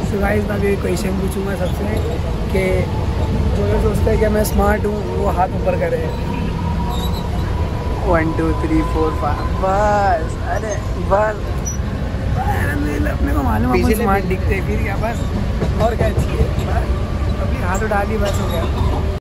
So guys मैं अभी question पूछूंगा सबसे कि जो लोग सोचते हैं कि मैं स्मार्ट हूँ वो हाथ ऊपर करे। 1 2 3 4 5 बस। अरे बस अपने को मालूम है स्मार्ट दिखते हैं, फिर क्या बस और क्या चाहिए। बस अभी हाथ उठा ली बस हो गया।